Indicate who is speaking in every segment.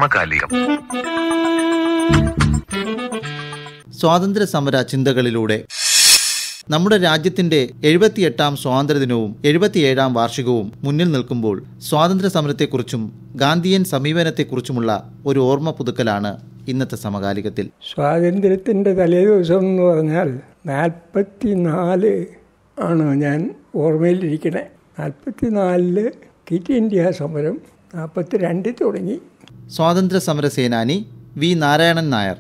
Speaker 1: സമകാലികം.
Speaker 2: സ്വാതന്ത്ര്യ സമര ചിന്തകളിലൂടെ നമ്മുടെ രാജ്യത്തിന്റെ 78ാം സ്വാതന്ത്ര്യദിനവും 77ാം വാർഷികവും മുന്നിൽ നിൽക്കുമ്പോൾ സ്വാതന്ത്ര്യ സമരത്തെക്കുറിച്ചും ഗാന്ധിയൻ സമീപനത്തെക്കുറിച്ചുമുള്ള ഒരു ഓർമ്മ പുതുക്കലാണ് ഇന്നത്തെ സമകാലികത്തിൽ.
Speaker 3: സ്വാതന്ത്ര്യത്തിൻ്റെ തലേദിവസം എന്ന് പറഞ്ഞാൽ 44 ആണ് ഞാൻ ഓർമ്മയിലിരിക്കണേ. 44 ക്വിറ്റ് ഇന്ത്യ സമരം, 42 തുടങ്ങി.
Speaker 2: സ്വാതന്ത്ര്യ സമര സേനാനി വി നാരായണൻ നായർ.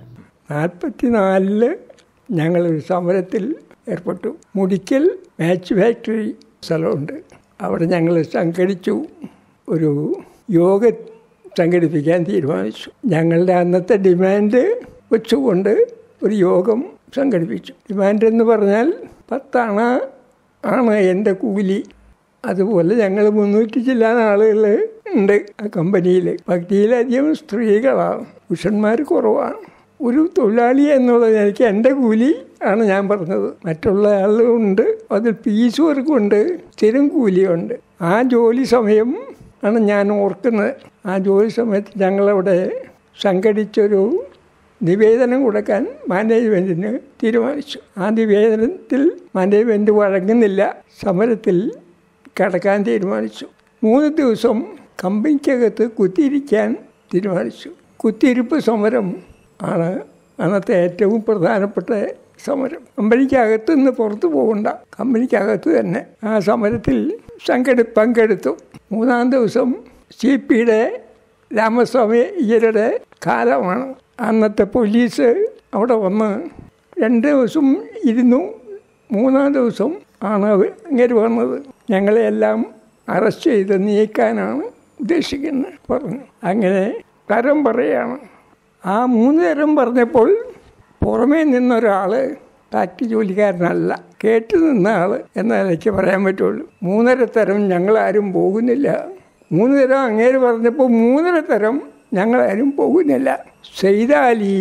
Speaker 3: 44 ഞങ്ങളൊരു സമരത്തിൽ ഏർപ്പെട്ടു. മുടിക്കൽ മാച്ച് ഫാക്ടറി സ്ഥലമുണ്ട്, അവിടെ ഞങ്ങൾ സംഘടിച്ചു. ഒരു യോഗ സംഘടിപ്പിക്കാൻ തീരുമാനിച്ചു. ഞങ്ങളുടെ അന്നത്തെ ഡിമാൻഡ് വെച്ചുകൊണ്ട് ഒരു യോഗം സംഘടിപ്പിച്ചു. ഡിമാൻഡ് എന്ന് പറഞ്ഞാൽ 10 ആണ് എൻ്റെ കൂലി. അതുപോലെ ഞങ്ങൾ 300 ചില്ലാൻ ആളുകൾ ഉണ്ട് ആ കമ്പനിയിൽ. പകുതിയിലധികം സ്ത്രീകളാണ്, പുരുഷന്മാർ കുറവാണ്. ഒരു തൊഴിലാളി എന്നുള്ളത് എനിക്ക് എൻ്റെ കൂലി ആണ് ഞാൻ പറഞ്ഞത്. മറ്റുള്ള ആളുകളുണ്ട്, അതിൽ പീസ് വർക്കുണ്ട്, സ്ഥിരം കൂലിയുണ്ട്. ആ ജോലി സമയം ആണ് ഞാൻ ഓർക്കുന്നത്. ആ ജോലി സമയത്ത് ഞങ്ങളവിടെ സംഘടിച്ചൊരു നിവേദനം കൊടുക്കാൻ മാനേജ്മെൻറ്റിന് തീരുമാനിച്ചു. ആ നിവേദനത്തിൽ മാനേജ്മെൻറ്റ് വഴങ്ങുന്നില്ല, സമരത്തിൽ കടക്കാൻ തീരുമാനിച്ചു. 3 ദിവസം കമ്പനിക്കകത്ത് കുത്തിയിരിക്കാൻ തീരുമാനിച്ചു. കുത്തിയിരിപ്പ് സമരം ആണ് അന്നത്തെ ഏറ്റവും പ്രധാനപ്പെട്ട സമരം. കമ്പനിക്കകത്ത് നിന്ന് പുറത്തു പോകണ്ട, കമ്പനിക്കകത്ത് തന്നെ ആ സമരത്തിൽ പങ്കെടുത്തു. 3-ാം ദിവസം CPയുടെ രാമസ്വാമി അയ്യരുടെ കാലമാണ്. അന്നത്തെ പോലീസ് അവിടെ വന്ന് 2 ദിവസം ഇരുന്നു. 3-ാം ദിവസം ആണ് ഇങ്ങനെ വന്നത്. ഞങ്ങളെല്ലാം അറസ്റ്റ് ചെയ്ത് നീക്കാനാണ് ഉദ്ദേശിക്കുന്നത് പറഞ്ഞു. അങ്ങനെ തരം പറയുകയാണ്. ആ 3 തരം പറഞ്ഞപ്പോൾ പുറമേ നിന്നൊരാൾ, ഫാക്ടറി ജോലിക്കാരനല്ല, കേട്ടു നിന്ന ആൾ എന്നാലേക്ക് പറയാൻ പറ്റുള്ളൂ. 3.5 തരം ഞങ്ങളാരും പോകുന്നില്ല. 3 തരം അങ്ങേര് പറഞ്ഞപ്പോൾ 3.5 തരം ഞങ്ങളാരും പോകുന്നില്ല. സെയ്താലി,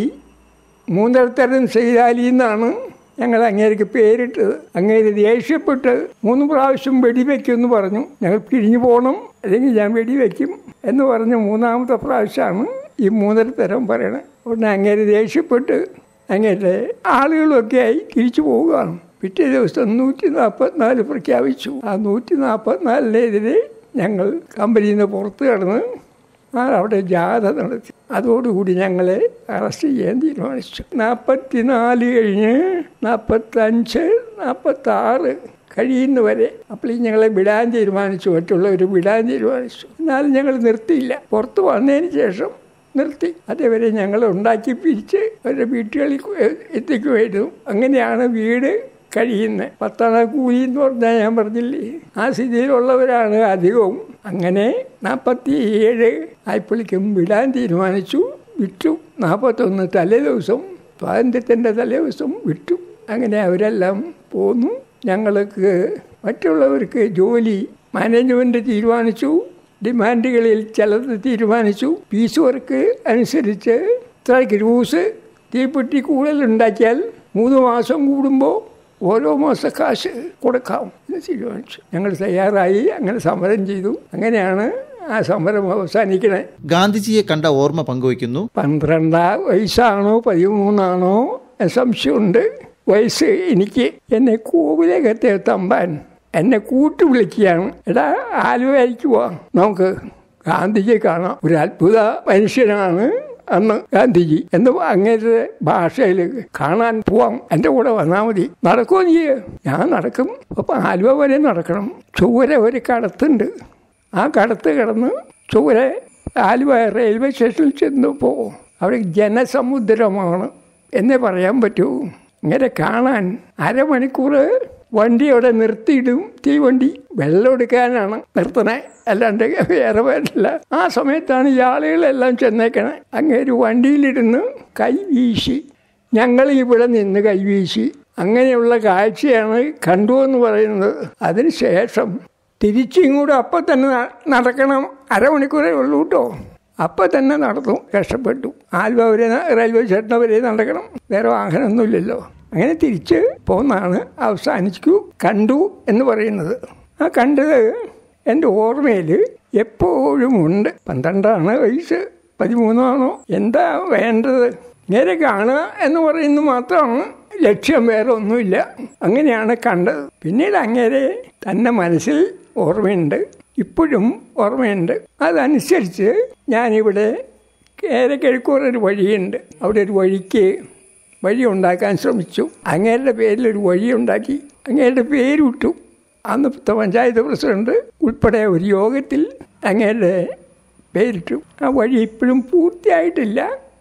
Speaker 3: 3.5 തരം സെയ്താലി എന്നാണ് ഞങ്ങൾ അങ്ങേർക്ക് പേരിട്ടത്. അങ്ങേര് ദേഷ്യപ്പെട്ട് 3 പ്രാവശ്യം വെടിവെക്കുമെന്ന് പറഞ്ഞു. ഞങ്ങൾ പിരിഞ്ഞു പോകണം, അല്ലെങ്കിൽ ഞാൻ വെടിവെക്കും എന്ന് പറഞ്ഞ് 3-ാമത്തെ പ്രാവശ്യമാണ് ഈ 3.5 തരം പറയണത്. ഉടനെ അങ്ങേര് ദേഷ്യപ്പെട്ട് അങ്ങേരുടെ ആളുകളൊക്കെയായി തിരിച്ചു പോവുകയാണ്. പിറ്റേ ദിവസം 144 പ്രഖ്യാപിച്ചു. ആ 144-നെതിരെ ഞങ്ങൾ കമ്പനിയിൽ നിന്ന് പുറത്ത് കടന്ന് അവിടെ ജാഥ നടത്തി. അതോടുകൂടി ഞങ്ങളെ അറസ്റ്റ് ചെയ്യാൻ തീരുമാനിച്ചു. 44 കഴിഞ്ഞ് 45, 46 കഴിയുന്നവരെ അപ്പോൾ ഞങ്ങളെ വിടാൻ തീരുമാനിച്ചു. മറ്റുള്ളവർ വിടാൻ തീരുമാനിച്ചു. എന്നാലും ഞങ്ങൾ നിർത്തിയില്ല. പുറത്ത് വന്നതിന് ശേഷം നിർത്തി. അതേവരെ ഞങ്ങൾ ഉണ്ടാക്കി പിരിച്ച് അവരുടെ വീട്ടുകളിൽ എത്തിക്കുമായിരുന്നു. അങ്ങനെയാണ് വീട് കഴിയുന്നത്. 10 കൂലി എന്ന് പറഞ്ഞാൽ ഞാൻ പറഞ്ഞില്ലേ, ആ സ്ഥിതിയിലുള്ളവരാണ് അധികവും. അങ്ങനെ 47 ആയപ്പോഴേക്കും വിടാൻ തീരുമാനിച്ചു. വിട്ടു. 41 തലേദിവസം, സ്വാതന്ത്ര്യത്തിൻ്റെ തലേദിവസം വിട്ടു. അങ്ങനെ അവരെല്ലാം പോന്നു. ഞങ്ങൾക്ക് മറ്റുള്ളവർക്ക് ജോലി മാനേജ്മെൻറ്റ് തീരുമാനിച്ചു. ഡിമാൻഡുകളിൽ ചിലത് തീരുമാനിച്ചു. പീസ് വർക്ക് അനുസരിച്ച് ഇത്ര ഗ്രൂസ് തീപ്പെട്ടി കൂടുതലുണ്ടാക്കിയാൽ 3 മാസം കൂടുമ്പോൾ ഓരോ മാസം കാശ് കൊടുക്കാം എന്ന് തീരുമാനിച്ചു. ഞങ്ങൾ തയ്യാറായി. അങ്ങനെ സമരം ചെയ്തു. അങ്ങനെയാണ് ആ സമരം അവസാനിക്കണേ.
Speaker 2: ഗാന്ധിജിയെ കണ്ട ഓർമ്മ പങ്കുവയ്ക്കുന്നു.
Speaker 3: 12 വയസ്സാണോ 13 സംശയമുണ്ട് വയസ്സ് എനിക്ക്. എന്നെ കോവിലകത്തെ തമ്പാൻ എന്നെ കൂട്ടു വിളിക്കുകയാണ്. എടാ, ആലുവയ്ക്ക് പോവാം, നമുക്ക് ഗാന്ധിജിയെ കാണാം. ഒരു അത്ഭുത മനുഷ്യനാണ് അന്ന് ഗാന്ധിജി എന്ന് അങ്ങേരുടെ ഭാഷയിൽ. കാണാൻ പോവാം, എൻ്റെ കൂടെ വന്നാൽ മതി. നടക്കുമോ നീ? ഞാൻ നടക്കും. അപ്പം ആലുവ വരെ നടക്കണം. ചുവര ഒരു കടത്തുണ്ട്. ആ കടത്ത് കിടന്ന് ചുവര ആലുവ റെയിൽവേ സ്റ്റേഷനിൽ ചെന്നപ്പോൾ അവിടെ ജനസമുദ്രമാണ് എന്നേ പറയാൻ പറ്റൂ. ഇങ്ങനെ കാണാൻ അരമണിക്കൂർ വണ്ടി അവിടെ നിർത്തിയിടും. തീവണ്ടി വെള്ളം എടുക്കാനാണ് നിർത്തണേ, അല്ലാണ്ട് വേറെ പറ്റില്ല. ആ സമയത്താണ് ഈ ആളുകളെല്ലാം ചെന്നേക്കണേ. അങ്ങേര് വണ്ടിയിലിരുന്ന് കൈവീശി, ഞങ്ങൾ ഇവിടെ നിന്ന് കൈവീശി. അങ്ങനെയുള്ള കാഴ്ചയാണ് കണ്ടു എന്ന് പറയുന്നത്. അതിന് ശേഷം തിരിച്ചിങ്ങോട്ട് അപ്പം തന്നെ നടക്കണം. അരമണിക്കൂറേ ഉള്ളൂ കേട്ടോ. അപ്പം തന്നെ നടന്നു. കഷ്ടപ്പെട്ടു. ആലുവ വരെ റെയിൽവേ സ്റ്റേഷൻ വരെ നടക്കണം. വേറെ വാഹനമൊന്നുമില്ലല്ലോ. അങ്ങനെ തിരിച്ച് പോന്നാണ് അവസാനിച്ചു കണ്ടു എന്ന് പറയുന്നത്. ആ കണ്ടത് എൻ്റെ ഓർമ്മയിൽ എപ്പോഴും ഉണ്ട്. 12 വയസ്സ് 13 എന്താ വേണ്ടത്? നേരെ കാണുക എന്ന് പറയുന്നത് മാത്രമാണ് ലക്ഷ്യം, വേറെ ഒന്നുമില്ല. അങ്ങനെയാണ് കണ്ടത്. പിന്നീട് അങ്ങേരെ തന്നെ മനസ്സിൽ ഓർമ്മയുണ്ട്, ഇപ്പോഴും ഓർമ്മയുണ്ട്. അതനുസരിച്ച് ഞാനിവിടെ കിഴക്കൂറൊരു വഴിയുണ്ട്, അവിടെ ഒരു വഴി ഉണ്ടാക്കാൻ ശ്രമിച്ചു. അങ്ങേരുടെ പേരിലൊരു വഴി ഉണ്ടാക്കി അങ്ങേരുടെ പേരിട്ടു. അന്നത്തെ പഞ്ചായത്ത് പ്രസിഡന്റ് ഉൾപ്പെടെ ഒരു യോഗത്തിൽ അങ്ങേരുടെ പേരിട്ടു. ആ വഴി ഇപ്പോഴും പൂർത്തിയായിട്ടില്ല,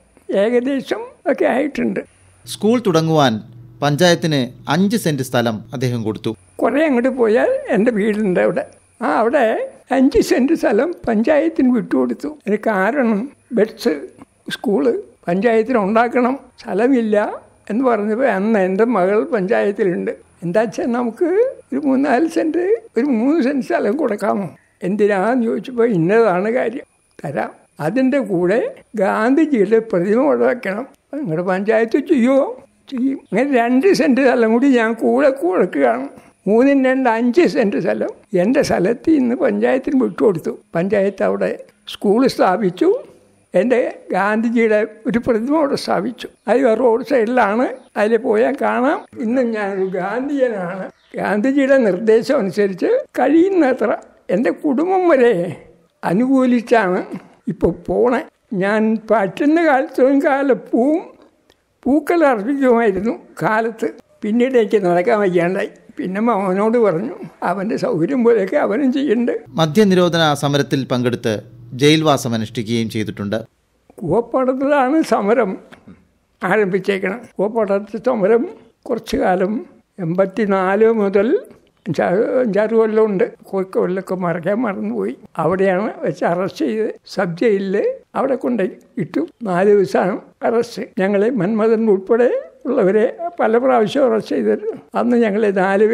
Speaker 3: ഏകദേശം ഒക്കെ ആയിട്ടുണ്ട്.
Speaker 2: സ്കൂൾ തുടങ്ങുവാൻ പഞ്ചായത്തിന് 5 സെന്റ് സ്ഥലം അദ്ദേഹം കൊടുത്തു.
Speaker 3: കുറേ അങ്ങോട്ട് പോയാൽ എൻ്റെ വീടുണ്ട് അവിടെ. അവിടെ 5 സെന്റ് സ്ഥലം പഞ്ചായത്തിന് വിട്ടുകൊടുത്തു. അതിന് കാരണം ബെഡ്സ് സ്കൂള് പഞ്ചായത്തിന് ഉണ്ടാക്കണം, സ്ഥലമില്ല എന്ന് പറഞ്ഞപ്പോൾ അന്ന് എൻ്റെ മകൾ പഞ്ചായത്തിലുണ്ട്. എന്താ വെച്ചാൽ നമുക്ക് ഒരു 3-4 സെന്റ്, ഒരു 3 സെന്റ് സ്ഥലം കൊടുക്കാമോ? എന്തിനാന്ന് ചോദിച്ചപ്പോൾ ഇന്നതാണ് കാര്യം, തരാം. അതിൻ്റെ കൂടെ ഗാന്ധിജിയുടെ പ്രതിമ അവിടെ വയ്ക്കണം. നിങ്ങളുടെ പഞ്ചായത്ത് ചെയ്യും. അങ്ങനെ 2 സെന്റ് സ്ഥലം കൂടി ഞാൻ കൂടെ കൊടുക്കുകയാണ്. 3-2 5 സെന്റ് സ്ഥലം എൻ്റെ സ്ഥലത്ത് ഇന്ന് പഞ്ചായത്തിന് വിട്ടുകൊടുത്തു. പഞ്ചായത്ത് അവിടെ സ്കൂൾ സ്ഥാപിച്ചു. എൻ്റെ ഗാന്ധിജിയുടെ ഒരു പ്രതിമ അവിടെ സ്ഥാപിച്ചു. അത് റോഡ് സൈഡിലാണ്, അതിൽ പോയാൽ കാണാം. ഇന്നും ഞാനൊരു ഗാന്ധിയനാണ്. ഗാന്ധിജിയുടെ നിർദ്ദേശം അനുസരിച്ച് കഴിയുന്നത്ര എൻ്റെ കുടുംബം വരെ അനുകൂലിച്ചാണ് ഇപ്പോൾ പോണേ. ഞാൻ പറ്റുന്ന കാലത്തോളം പൂക്കൾ അർപ്പിക്കുമായിരുന്നു കാലത്ത്. പിന്നീട് എനിക്ക് നടക്കാൻ വയ്യാണ്ടായി. പിന്നെ അവനോട് പറഞ്ഞു, അവൻ്റെ സൗകര്യം പോലെയൊക്കെ അവനും ചെയ്യുന്നുണ്ട്.
Speaker 2: മദ്യനിരോധന സമരത്തിൽ പങ്കെടുത്ത് ജയിൽവാസം അനുഷ്ഠിക്കുകയും ചെയ്തിട്ടുണ്ട്.
Speaker 3: കൂവപ്പാടത്തിലാണ് സമരം ആരംഭിച്ചേക്കണം. കൂവപ്പാടത്ത് സമരം കുറച്ചു കാലം 84 മുതൽ 5-6 കൊല്ലമുണ്ട്. കൊല്ലമൊക്കെ മറക്കാൻ മറന്നുപോയി. അവിടെയാണ് വെച്ച് അറസ്റ്റ് ചെയ്ത് സബ് ജയിലിൽ അവിടെ കൊണ്ട് ഇട്ടു. 4 ദിവസമാണ് അറസ്റ്റ്. ഞങ്ങളെ മന്മഥൻ ഉൾപ്പെടെ ഉള്ളവരെ പല പ്രാവശ്യം അറസ്റ്റ് ചെയ്തിരുന്നു. അന്ന് ഞങ്ങളെ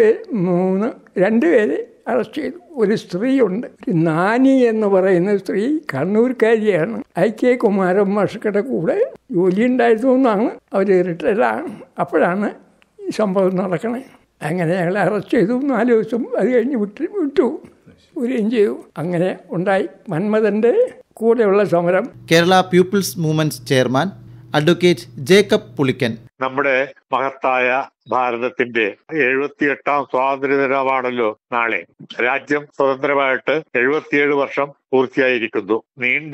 Speaker 3: 2 പേരെ അറസ്റ്റ് ചെയ്തു. ഒരു സ്ത്രീയുണ്ട്, ഒരു നാനി എന്ന് പറയുന്ന സ്ത്രീ, കണ്ണൂർക്കാരിയാണ്. IK കുമാരൻ മാഷയുടെ കൂടെ ജോലി ഉണ്ടായിരുന്നു എന്നാണ്, അവർ റിട്ടയർഡാണ്. അപ്പോഴാണ് ഈ സംഭവം നടക്കണേ. അങ്ങനെ ഞങ്ങളെ അറസ്റ്റ് ചെയ്തു. 4 ദിവസം അത് കഴിഞ്ഞ് വിട്ടു വരികയും ചെയ്തു. അങ്ങനെ ഉണ്ടായി മന്മഥൻ്റെ കൂടെയുള്ള സമരം.
Speaker 2: Kerala people's movement chairman advocate Jacob Pulikkan.
Speaker 1: നമ്മുടെ മഹത്തായ ഭാരതത്തിന്റെ 78ാം സ്വാതന്ത്ര്യദിനമാണല്ലോ നാളെ. രാജ്യം സ്വതന്ത്രമായിട്ട് 77 വർഷം പൂർത്തിയായിരിക്കുന്നു. നീണ്ട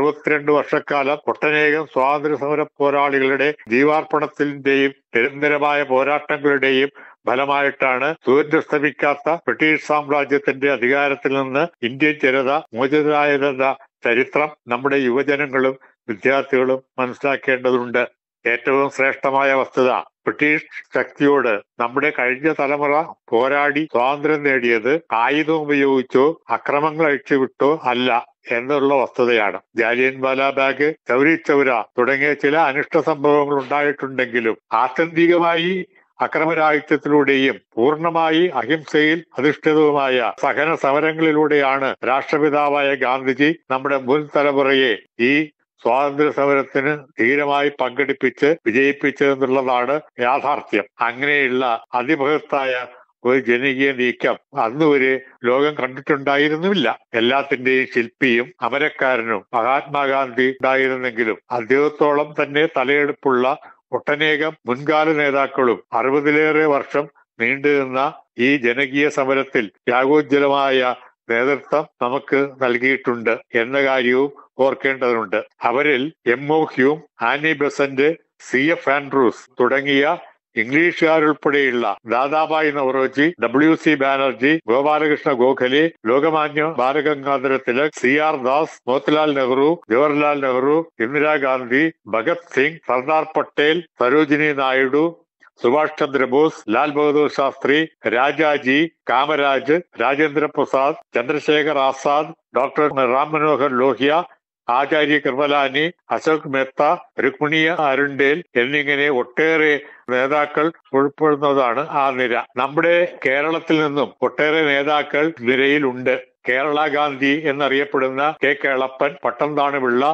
Speaker 1: 62 വർഷക്കാലം ഒട്ടനേകം സ്വാതന്ത്ര്യ സമര പോരാളികളുടെ ജീവാർപ്പണത്തിന്റെയും നിരന്തരമായ പോരാട്ടങ്ങളുടെയും ഫലമായിട്ടാണ് സൂര്യസ്തമിക്കാത്ത ബ്രിട്ടീഷ് സാമ്രാജ്യത്തിന്റെ അധികാരത്തിൽ നിന്ന് ഇന്ത്യൻ ജനത മോചിതരായതെന്ന ചരിത്രം നമ്മുടെ യുവജനങ്ങളും വിദ്യാർത്ഥികളും മനസ്സിലാക്കേണ്ടതുണ്ട്. ഏറ്റവും ശ്രേഷ്ഠമായ വസ്തുത, ബ്രിട്ടീഷ് ശക്തിയോട് നമ്മുടെ കഴിഞ്ഞ തലമുറ പോരാടി സ്വാതന്ത്ര്യം നേടിയത് ആയുധം ഉപയോഗിച്ചോ അക്രമങ്ങൾ അഴിച്ചുവിട്ടോ അല്ല എന്നുള്ള വസ്തുതയാണ്. ജാലിയൻ വാലാബാഗ്, ചൗരി ചൗര തുടങ്ങിയ ചില അനിഷ്ട സംഭവങ്ങൾ ഉണ്ടായിട്ടുണ്ടെങ്കിലും ആത്യന്തികമായി അക്രമരാഹിത്യത്തിലൂടെയും പൂർണ്ണമായി അഹിംസയിൽ അധിഷ്ഠിതവുമായ സഹന സമരങ്ങളിലൂടെയാണ് രാഷ്ട്രപിതാവായ ഗാന്ധിജി നമ്മുടെ മുൻ തലമുറയെ ഈ സ്വാതന്ത്ര്യ സമരത്തിന് ധീരമായി പങ്കെടുപ്പിച്ച് വിജയിപ്പിച്ചതെന്നുള്ളതാണ് യാഥാർത്ഥ്യം. അങ്ങനെയുള്ള അതിമഹത്തായ ഒരു ജനകീയ നീക്കം അന്നുവരെ ലോകം കണ്ടിട്ടുണ്ടായിരുന്നുമില്ല. എല്ലാത്തിന്റെയും ശില്പിയും അമരക്കാരനും മഹാത്മാഗാന്ധി ഉണ്ടായിരുന്നെങ്കിലും അദ്ദേഹത്തോളം തന്നെ തലയെടുപ്പുള്ള ഒട്ടനേകം മുൻകാല നേതാക്കളും 60-ലേറെ വർഷം നീണ്ടുനിന്ന ഈ ജനകീയ സമരത്തിൽ ത്യാഗോജ്വലമായ നേതൃത്വം നമുക്ക് നൽകിയിട്ടുണ്ട് എന്ന കാര്യവും ഓർക്കേണ്ടതുണ്ട്. അവരിൽ M.O. Hume, Annie Besant, C.F. Andrews തുടങ്ങിയ ഇംഗ്ലീഷുകാരുൾപ്പെടെയുള്ള Dadabhai Naoroji, W.C. Banerjee, Gopalakrishna Gokhale, Lokmanya Balagangadhara Tilak, C.R. Das, Motilal Nehru, Jawaharlal Nehru, Indira Gandhi, Bhagat Singh, Sardar Patel, Sarojini Naidu, Subhash Chandra Bose, Lal Bahadur Shastri, Rajaji, Kamaraj, Rajendra Prasad, Chandrashekhar Azad, doctor Ram Manohar Lohia, Acharya Kripalani, Ashok Mehta, Rukmini Arundale എന്നിങ്ങനെ ഒട്ടേറെ നേതാക്കൾ ഉൾപ്പെടുന്നതാണ് ആ നിര. നമ്മുടെ കേരളത്തിൽ നിന്നും ഒട്ടേറെ നേതാക്കൾ നിരയിലുണ്ട്. കേരള ഗാന്ധി എന്നറിയപ്പെടുന്ന K. Kelappan, Pattom Thanu Pillai,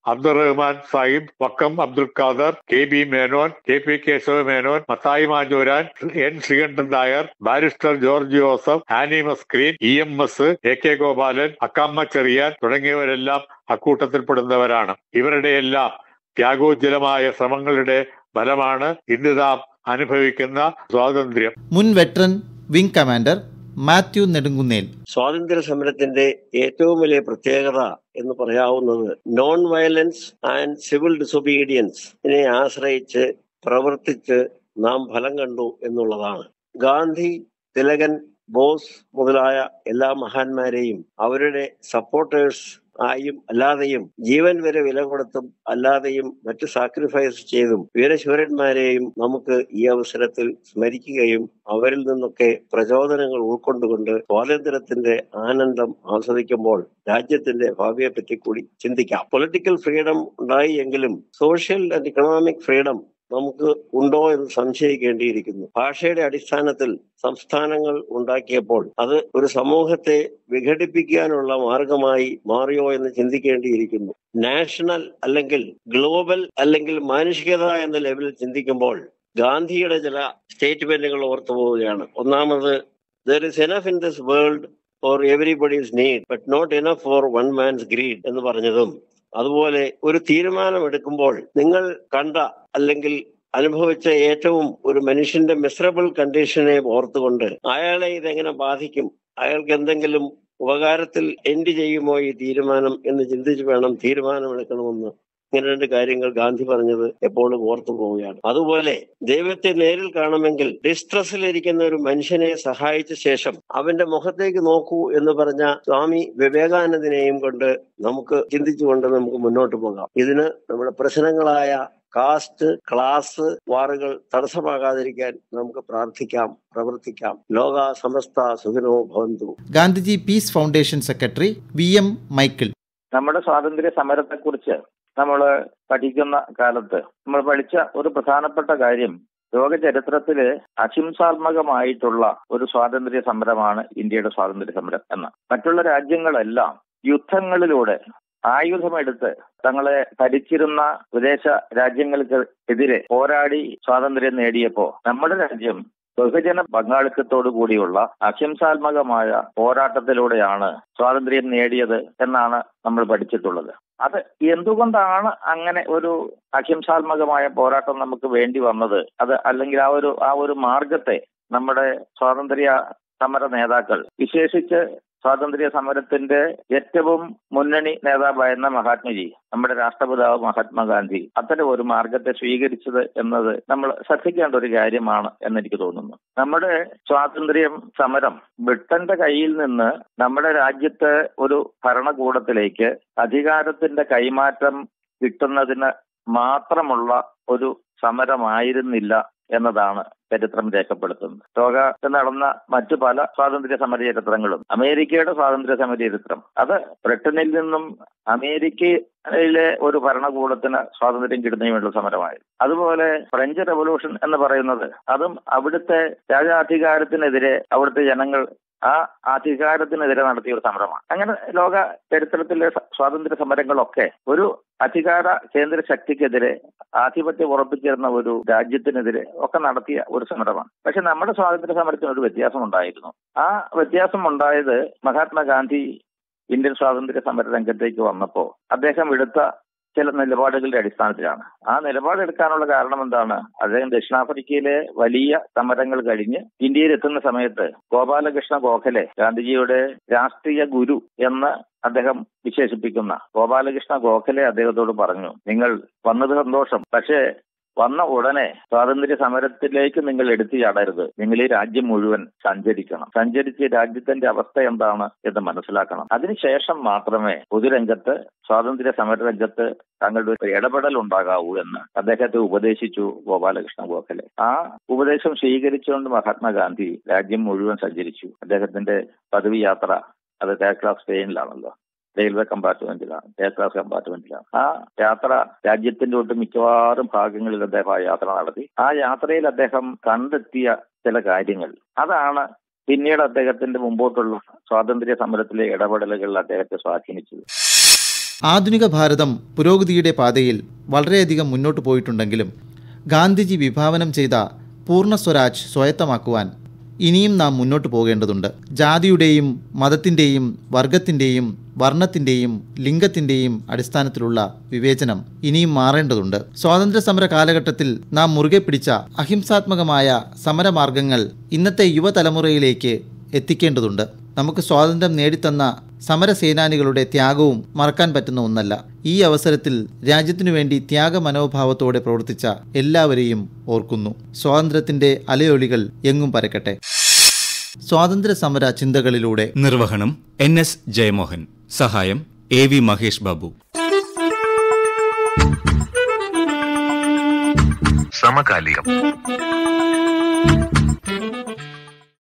Speaker 1: Abdurahman Sahib, Vakkom Abdul Khader, KB Menon, KP Kesava Menon, Mathai Manjooran, N Sreekantan Nair, barrister George Joseph, Annie Mascarene, EMS, AK Gopalan, Akkamma Cherian തുടങ്ങിയവരെല്ലാം അക്കൂട്ടത്തിൽപ്പെടുന്നവരാണ്. ഇവരുടെയെല്ലാം ത്യാഗോജ്ജലമായ ശ്രമങ്ങളുടെ ഫലമാണ് ഇന്ന് നാം അനുഭവിക്കുന്ന സ്വാതന്ത്ര്യം.
Speaker 2: മുൻ veteran wing commander Mathew Nedumkunnel.
Speaker 4: സ്വാതന്ത്ര്യ സമരത്തിന്റെ ഏറ്റവും വലിയ പ്രത്യേകത എന്ന് പറയാവുന്നത് നോൺ വയലൻസ് ആൻഡ് സിവിൽ ഡിസൊബീഡിയൻസിനെ ആശ്രയിച്ച് പ്രവർത്തിച്ച് നാം ഫലം കണ്ടു എന്നുള്ളതാണ്. ഗാന്ധി, തിലകൻ, ബോസ് മുതലായ എല്ലാ മഹാന്മാരെയും അവരുടെ സപ്പോർട്ടേഴ്സ് ആയും അല്ലാതെയും ജീവൻ വരെ വില കൊടുത്തും അല്ലാതെയും മറ്റു സാക്രിഫൈസ് ചെയ്തും വീരശൂരന്മാരെയും നമുക്ക് ഈ അവസരത്തിൽ സ്മരിക്കുകയും അവരിൽ നിന്നൊക്കെ പ്രചോദനങ്ങൾ ഉൾക്കൊണ്ടുകൊണ്ട് സ്വാതന്ത്ര്യത്തിന്റെ ആനന്ദം ആസ്വദിക്കുമ്പോൾ രാജ്യത്തിന്റെ ഭാവിയെ പറ്റി കൂടി ചിന്തിക്കാം. പൊളിറ്റിക്കൽ ഫ്രീഡം ഉണ്ടായി എങ്കിലും സോഷ്യൽ ആൻഡ് ഇക്കണോമിക് ഫ്രീഡം നമുക്ക് ഉണ്ടോ എന്ന് സംശയിക്കേണ്ടിയിരിക്കുന്നു. ഭാഷയുടെ അടിസ്ഥാനത്തിൽ സംസ്ഥാനങ്ങൾ ഉണ്ടാക്കിയപ്പോൾ അത് ഒരു സമൂഹത്തെ വിഘടിപ്പിക്കാനുള്ള മാർഗമായി മാറിയോ എന്ന് ചിന്തിക്കേണ്ടിയിരിക്കുന്നു. നാഷണൽ അല്ലെങ്കിൽ ഗ്ലോബൽ അല്ലെങ്കിൽ മാനുഷികത എന്ന ലെവലിൽ ചിന്തിക്കുമ്പോൾ ഗാന്ധിയുടെ ചില സ്റ്റേറ്റ്മെന്റുകൾ ഓർത്തു പോവുകയാണ്. ഒന്നാമത്, there is enough in this world for everybody's need but not enough for one man's greed എന്ന് പറഞ്ഞതും, അതുപോലെ ഒരു തീരുമാനമെടുക്കുമ്പോൾ നിങ്ങൾ കണ്ട അല്ലെങ്കിൽ അനുഭവിച്ച ഏറ്റവും ഒരു മനുഷ്യന്റെ മിസറബിൾ കണ്ടീഷനെ ഓർത്തുകൊണ്ട് അയാളെ ഇതെങ്ങനെ ബാധിക്കും, അയാൾക്ക് എന്തെങ്കിലും ഉപകാരത്തിൽ എൻഡ് ചെയ്യുമോ ഈ തീരുമാനം എന്ന് ചിന്തിച്ച് വേണം തീരുമാനമെടുക്കണമെന്ന്. ഇങ്ങനെ രണ്ട് കാര്യങ്ങൾ ഗാന്ധി പറഞ്ഞത് എപ്പോഴും ഓർത്തു പോവുകയാണ്. അതുപോലെ ദൈവത്തെ നേരിൽ കാണുമെങ്കിൽ ഡിസ്ട്രസ്സിലിരിക്കുന്ന ഒരു മനുഷ്യനെ സഹായിച്ച ശേഷം അവന്റെ മുഖത്തേക്ക് നോക്കൂ എന്ന് പറഞ്ഞ സ്വാമി വിവേകാനന്ദനെയും കൊണ്ട് നമുക്ക് ചിന്തിച്ചുകൊണ്ട് നമുക്ക് മുന്നോട്ട് പോകാം. ഇതിന് നമ്മുടെ പ്രശ്നങ്ങളായ കാസ്റ്റ്, ക്ലാസ് വാറുകൾ തടസ്സമാകാതിരിക്കാൻ നമുക്ക് പ്രാർത്ഥിക്കാം, പ്രവർത്തിക്കാം. ലോക സമസ്ത സുഖിനോ ഭവന്തു.
Speaker 2: Gandhiji peace foundation secretary VM Michael.
Speaker 5: നമ്മുടെ സ്വാതന്ത്ര്യ സമരത്തെക്കുറിച്ച് നമ്മൾ പഠിക്കുന്ന കാലത്ത് നമ്മൾ പഠിച്ച ഒരു പ്രധാനപ്പെട്ട കാര്യം ലോക ചരിത്രത്തില് അഹിംസാത്മകമായിട്ടുള്ള ഒരു സ്വാതന്ത്ര്യ സമരമാണ് ഇന്ത്യയുടെ സ്വാതന്ത്ര്യ സമരം എന്ന്. മറ്റുള്ള രാജ്യങ്ങളെല്ലാം യുദ്ധങ്ങളിലൂടെ ആയുധമെടുത്ത് തങ്ങളെ ഭരിച്ചിരുന്ന വിദേശ രാജ്യങ്ങൾക്ക് എതിരെ പോരാടി സ്വാതന്ത്ര്യം നേടിയപ്പോ നമ്മുടെ രാജ്യം ബഹുജന പങ്കാളിത്തത്തോടു കൂടിയുള്ള അഹിംസാത്മകമായ പോരാട്ടത്തിലൂടെയാണ് സ്വാതന്ത്ര്യം നേടിയത് എന്നാണ് നമ്മൾ പഠിച്ചിട്ടുള്ളത്. അത് എന്തുകൊണ്ടാണ് അങ്ങനെ ഒരു അഹിംസാത്മകമായ പോരാട്ടം നമുക്ക് വേണ്ടി വന്നത്? അത് അല്ലെങ്കിൽ ആ ഒരു മാർഗത്തെ നമ്മുടെ സ്വാതന്ത്ര്യ സമര നേതാക്കൾ, വിശേഷിച്ച് സ്വാതന്ത്ര്യ സമരത്തിന്റെ ഏറ്റവും മുന്നണി നേതാവായിരുന്ന മഹാത്മജി, നമ്മുടെ രാഷ്ട്രപിതാവ് മഹാത്മാഗാന്ധി അത്തരം ഒരു മാർഗത്തെ സ്വീകരിച്ചത് എന്നത് നമ്മൾ ശ്രദ്ധിക്കേണ്ട ഒരു കാര്യമാണ് എന്നെനിക്ക് തോന്നുന്നു. നമ്മുടെ സ്വാതന്ത്ര്യം സമരം ബ്രിട്ടന്റെ കയ്യിൽ നിന്ന് നമ്മുടെ രാജ്യത്തെ ഒരു ഭരണകൂടത്തിലേക്ക് അധികാരത്തിന്റെ കൈമാറ്റം കിട്ടുന്നതിന് മാത്രമുള്ള ഒരു സമരമായിരുന്നില്ല എന്നതാണ് ചരിത്രം രേഖപ്പെടുത്തുന്നത്. ലോകത്ത് നടന്ന മറ്റു പല സ്വാതന്ത്ര്യ സമര ചരിത്രങ്ങളും, അമേരിക്കയുടെ സ്വാതന്ത്ര്യ സമര ചരിത്രം, അത് ബ്രിട്ടനിൽ നിന്നും അമേരിക്കയിലെ ഒരു ഭരണകൂടത്തിന് സ്വാതന്ത്ര്യം കിട്ടുന്നതിന് വേണ്ടിയുള്ള സമരമായിരുന്നു. അതുപോലെ ഫ്രഞ്ച് റവല്യൂഷൻ എന്ന് പറയുന്നത് അതും അവിടുത്തെ രാജാധികാരത്തിനെതിരെ അവിടുത്തെ ജനങ്ങൾ ആ അധികാരത്തിനെതിരെ നടത്തിയ ഒരു സമരമാണ്. അങ്ങനെ ലോക ചരിത്രത്തിലെ സ്വാതന്ത്ര്യ സമരങ്ങളൊക്കെ ഒരു അധികാര കേന്ദ്ര ശക്തിക്കെതിരെ ആധിപത്യം ഉറപ്പിച്ചിരുന്ന ഒരു രാജ്യത്തിനെതിരെ ഒക്കെ നടത്തിയ ഒരു സമരമാണ്. പക്ഷെ നമ്മുടെ സ്വാതന്ത്ര്യ സമരത്തിന് ഒരു വ്യത്യാസം ഉണ്ടായിരുന്നു. ആ വ്യത്യാസം ഉണ്ടായത് മഹാത്മാഗാന്ധി ഇന്ത്യൻ സ്വാതന്ത്ര്യ സമര രംഗത്തേക്ക് വന്നപ്പോൾ അദ്ദേഹം എടുത്ത ചില നിലപാടുകളുടെ അടിസ്ഥാനത്തിലാണ്. ആ നിലപാടെടുക്കാനുള്ള കാരണം എന്താണ്? അദ്ദേഹം ദക്ഷിണാഫ്രിക്കയിലെ വലിയ സമരങ്ങൾ കഴിഞ്ഞ് ഇന്ത്യയിൽ എത്തുന്ന സമയത്ത് ഗോപാലകൃഷ്ണ ഗോഖലെ, ഗാന്ധിജിയുടെ രാഷ്ട്രീയ ഗുരു എന്ന് അദ്ദേഹം വിശേഷിപ്പിക്കുന്ന ഗോപാലകൃഷ്ണ ഗോഖലെ അദ്ദേഹത്തോട് പറഞ്ഞു, നിങ്ങൾ വന്നത് സന്തോഷം, പക്ഷേ വന്ന ഉടനെ സ്വാതന്ത്ര്യ സമരത്തിലേക്ക് നിങ്ങൾ എടുത്തു ചാടരുത്. നിങ്ങൾ ഈ രാജ്യം മുഴുവൻ സഞ്ചരിക്കണം. സഞ്ചരിച്ച് രാജ്യത്തിന്റെ അവസ്ഥ എന്താണ് എന്ന് മനസ്സിലാക്കണം. അതിനുശേഷം മാത്രമേ പൊതുരംഗത്ത്, സ്വാതന്ത്ര്യ സമരരംഗത്ത് തങ്ങളുടെ ഒരു ഇടപെടൽ ഉണ്ടാകാവൂ എന്ന് അദ്ദേഹത്തെ ഉപദേശിച്ചു ഗോപാലകൃഷ്ണ ഗോഖലെ. ആ ഉപദേശം സ്വീകരിച്ചുകൊണ്ട് മഹാത്മാഗാന്ധി രാജ്യം മുഴുവൻ സഞ്ചരിച്ചു. അദ്ദേഹത്തിന്റെ പദവി യാത്ര അത് തേർഡ് ക്ലാസ് ട്രെയിനിലാണല്ലോ, റെയിൽവേ കമ്പാർട്ട്മെന്റിലാണ്, തേർഡ് ക്ലാസ് കമ്പാർട്ട്മെന്റിലാണ്. ആ യാത്ര രാജ്യത്തിന്റെ ഒട്ട് മിക്കവാറും ഭാഗങ്ങളിൽ അദ്ദേഹം ആ യാത്ര നടത്തി. ആ യാത്രയിൽ അദ്ദേഹം കണ്ടെത്തിയ ചില കാര്യങ്ങൾ, അതാണ് പിന്നീട് അദ്ദേഹത്തിന്റെ മുമ്പോട്ടുള്ള സ്വാതന്ത്ര്യ സമരത്തിലെ ഇടപെടലുകളിൽ അദ്ദേഹത്തെ സ്വാധീനിച്ചത്.
Speaker 2: ആധുനിക ഭാരതം പുരോഗതിയുടെ പാതയിൽ വളരെയധികം മുന്നോട്ട് പോയിട്ടുണ്ടെങ്കിലും ഗാന്ധിജി വിഭാവനം ചെയ്ത പൂർണ്ണ സ്വരാജ് സ്വായത്തമാക്കുവാൻ ഇനിയും നാം മുന്നോട്ട് പോകേണ്ടതുണ്ട്. ജാതിയുടെയും മതത്തിൻ്റെയും വർഗത്തിൻ്റെയും വർണ്ണത്തിൻ്റെയും ലിംഗത്തിൻ്റെയും അടിസ്ഥാനത്തിലുള്ള വിവേചനം ഇനിയും മാറേണ്ടതുണ്ട്. സ്വാതന്ത്ര്യ സമര കാലഘട്ടത്തിൽ നാം മുറുകെ പിടിച്ച അഹിംസാത്മകമായ സമരമാർഗങ്ങൾ ഇന്നത്തെ യുവതലമുറയിലേക്ക് എത്തിക്കേണ്ടതുണ്ട്. നമുക്ക് സ്വാതന്ത്ര്യം നേടിത്തന്ന സമരസേനാനികളുടെ ത്യാഗവും മറക്കാൻ പറ്റുന്ന ഒന്നല്ല. ഈ അവസരത്തിൽ രാജ്യത്തിനു വേണ്ടി ത്യാഗമനോഭാവത്തോടെ പ്രവർത്തിച്ച എല്ലാവരെയും ഓർക്കുന്നു. സ്വാതന്ത്ര്യത്തിന്റെ അലയൊലികൾ എങ്ങും പരക്കട്ടെ. സ്വാതന്ത്ര്യ സമര ചിന്തകളിലൂടെ
Speaker 6: നിർവഹണം NS ജയമോഹൻ. സഹായം AV മഹേഷ് ബാബു.
Speaker 7: സമകാലികം.